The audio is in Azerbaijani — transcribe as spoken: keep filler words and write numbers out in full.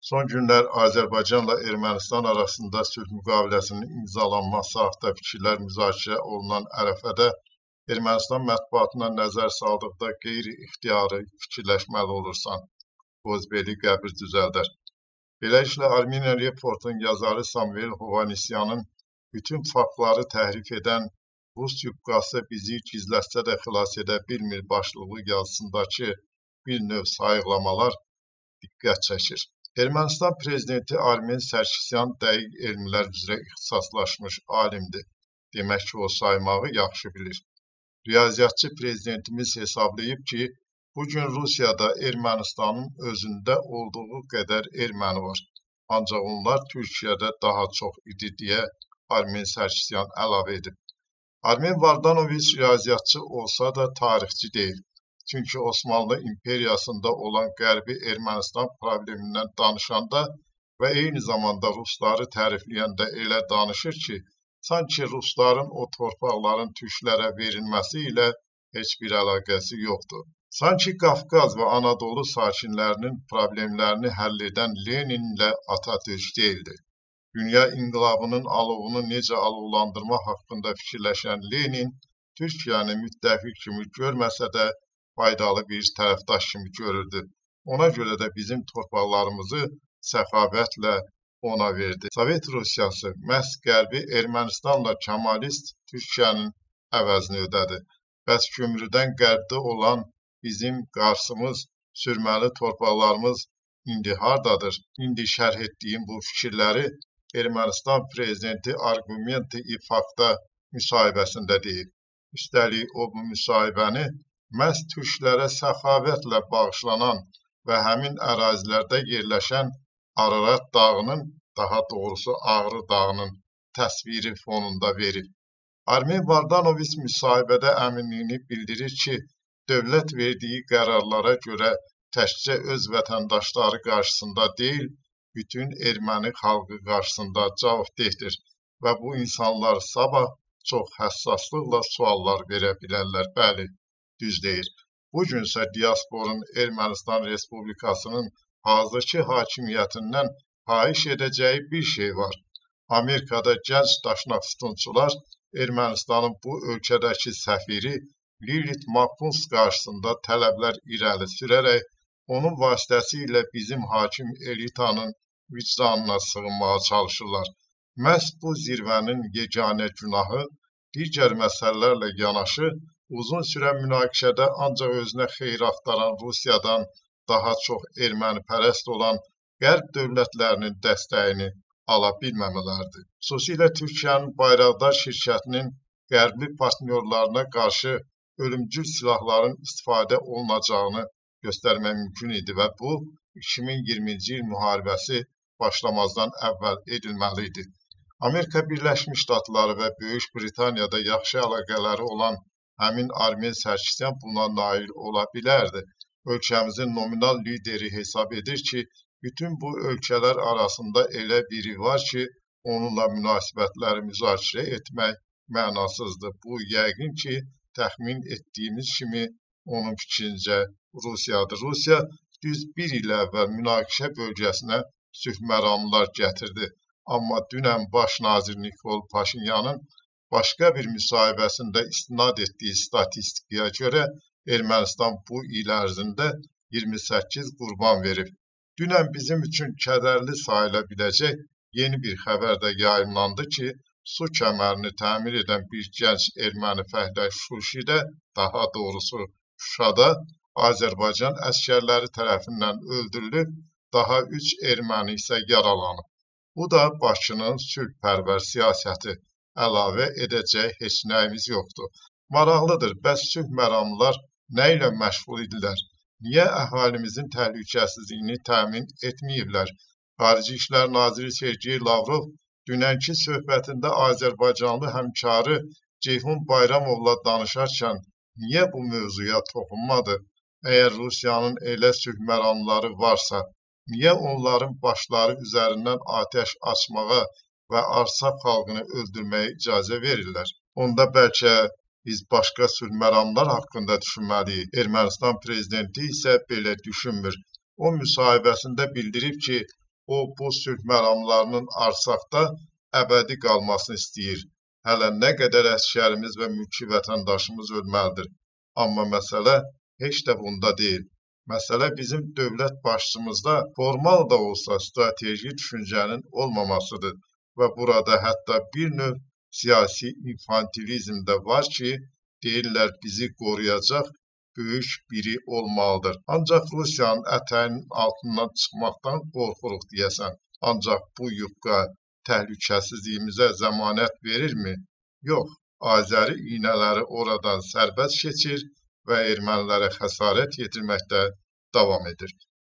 Son günlər Azərbaycanla Ermənistan arasında sülh müqaviləsinin imzalanması haqda fikirlər müzakirə olunan ərəfədə Ermənistan mətbuatına nəzər saldıqda qeyri-ixtiyari fikirləşməli olursan, Qozbeli qəbir düzəldər. Beləliklə, Armenian Report'un yazarı Samuel Hovanesyanın bütün faktları təhrif edən Rus yuqqası bizi gizlətsə də xilas edə bilmir başlıqlı yazısındakı bir növ sayıqlamalar diqqət çəkir. Ermənistan prezidenti Armen Sarkisyan dəqiq elmlər üzrə ixtisaslaşmış alimdir. Demək ki, o saymağı yaxşı bilir. Riyaziyyatçı prezidentimiz hesablayıb ki, bugün Rusiyada Ermənistanın özündə olduğu qədər erməni var. Ancaq onlar Türkiyədə daha çox idi deyə Armen Sarkisyan əlavə edib. Armen Vardanoviç riyaziyyatçı olsa da tarixçi deyil. Çünki Osmanlı imperiyasında olan Qərbi Ermənistan problemindən danışanda və eyni zamanda Rusları tərifləyəndə elə danışır ki, sanki Rusların o torpaqların türklərə verilməsi ilə heç bir əlaqəsi yoxdur. Sanki Qafqaz və Anadolu sakinlərinin problemlərini həll edən Leninlə Atatürk deyildi. Dünya inqilabının alovunu necə alovlandırma haqqında fikirləşən Lenin, Türkiyəni müttəfiq kimi görməsə də faydalı bir tərəfdaş kimi görürdü. Ona görə də bizim torpaqlarımızı səxavətlə ona verdi. Sovet Rusiyası məhz Qərbi Ermənistanla Kemalist Türkiyənin əvəzini ödədi. Bəs kömürdən qərbdə olan bizim Qarsımız, sürməli torpaqlarımız indi hardadır? İndi şərh etdiyim bu fikirləri Ermənistan prezidenti Argumenti İfaqda müsahibəsində deyib. Üstəlik, o bu müsahibəni məhz türklərə səxavətlə bağışlanan və həmin ərazilərdə yerləşən Ararat dağının, daha doğrusu Ağrı dağının təsviri fonunda verib. Armen Vardanoviç müsahibədə əminliyini bildirir ki, dövlət verdiyi qərarlara görə təkcə öz vətəndaşları qarşısında deyil, bütün erməni xalqı qarşısında cavabdehdir və bu insanlar sabah çox həssaslıqla suallar verə bilərlər. Bəli, düz deyir. Bugünsə diasporun Ermənistan Respublikasının hazırki hakimiyyətindən xahiş edəcəyi bir şey var. Amerikada gənc daşnaqstunçular Ermənistanın bu ölkədəki səfiri Lilith Makunts qarşısında tələblər irəli sürərək onun vasitəsilə bizim hakim elitanın vicdanına sığınmağa çalışırlar. Məhz bu zirvənin yeganə günahı digər məsələlərlə yanaşı uzun sürən münaqişədə ancaq özünə xeyir axtaran Rusiyadan daha çox ermənipərəst olan Qərb dövlətlərinin dəstəyini ala bilməmələrdir. Xüsusilə Türkiyənin Bayraqdar şirkətinin Qərbli partnyorlarına qarşı ölümcül silahların istifadə olunacağını göstərmək mümkün idi və bu iki min iyirminci il müharibəsi başlamazdan əvvəl edilməli idi. Amerika Birləşmiş Ştatları və Böyük Britaniyada yaxşı əlaqələri olan həmin Armen Sarkisyan buna nail ola bilərdi. Ölkəmizin nominal lideri hesab edir ki, bütün bu ölkələr arasında elə biri var ki, onunla münasibətləri müzakirə etmək mənasızdır. Bu, yəqin ki, təxmin etdiyimiz kimi onun fikrincə Rusiyadır. Rusiya düz bir il əvvəl münaqişə bölgəsinə sülh məramlar gətirdi. Amma dünən baş nazir Nikol Paşinyanın başqa bir müsahibəsində istinad etdiyi statistikaya görə Ermənistan bu il ərzində iyirmi səkkiz qurban verib. Dünən bizim üçün kədərli sayıla biləcək yeni bir xəbər də yayımlandı ki, su kəmərini təmir edən bir gənc erməni fəhlə Şuşidə, daha doğrusu Şuşada Azərbaycan əskərləri tərəfindən öldürülüb, daha üç erməni isə yaralanıb. Bu da Bakının sülhpərvər siyasəti. Əlavə edəcək heç nəyimiz yoxdur. Maraqlıdır, bəs sülh məramlılar nə ilə məşğul idilər? Niyə əhalimizin təhlükəsizliyini təmin etməyiblər? Xarici İşlər Naziri Sergey Lavrov dünənki söhbətində Azərbaycanlı həmkarı Ceyhun Bayramovla danışarkən niyə bu mövzuya toxunmadı? Əgər Rusiyanın elə sülh məramlıları varsa, niyə onların başları üzərindən atəş açmağa və Artsaq xalqını öldürməyə icazə verirlər? Onda bəlkə biz başqa sülh məramlar haqqında düşünməliyik. Ermənistan prezidenti isə belə düşünmür. O müsahibəsində bildirib ki, O, bu sülh məramlarının Arsaqda əbədi qalmasını istəyir. Hələ nə qədər əsgərimiz və mülki vətəndaşımız ölməlidir. Amma məsələ heç də bunda deyil. Məsələ bizim dövlət başçımızda formal da olsa strateji düşüncənin olmamasıdır və burada hətta bir növ siyasi infantilizm də var ki, deyirlər bizi qoruyacaq böyük biri olmalıdır. Ancaq Rusiyanın ətəyinin altından çıxmaqdan qorxuruq deyəsən. Ancaq bu yufqa təhlükəsizliyimizə zəmanət verirmi? Yox. Azəri iynələri oradan sərbəst keçir və ermənilərə xəsarət yetirməkdə davam edir.